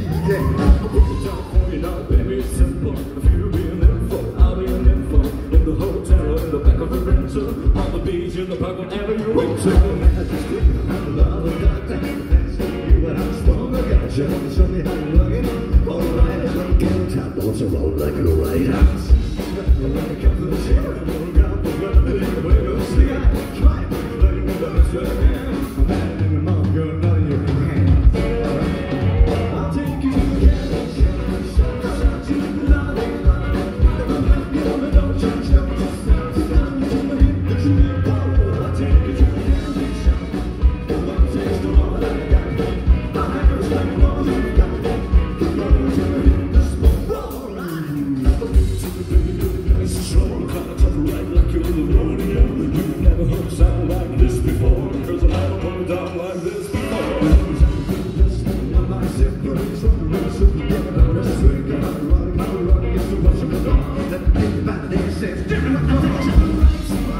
Baby, it's simple. If you be an info, I'll be an info. In the hotel or in the back of the rental, on the beach, in the park, whenever you want to. I'm love and doctor. You but I'm strong. I got you. Show me how you look it. Alright, I don't get a top. Wants to roll like a lighthouse. When it comes to the shit, I'm gonna go for the way to see it. Try it, let me know that's what I am. I'm mad at my mom, girl, not in your hands. I'll take you to the candle. Let me think about it and say,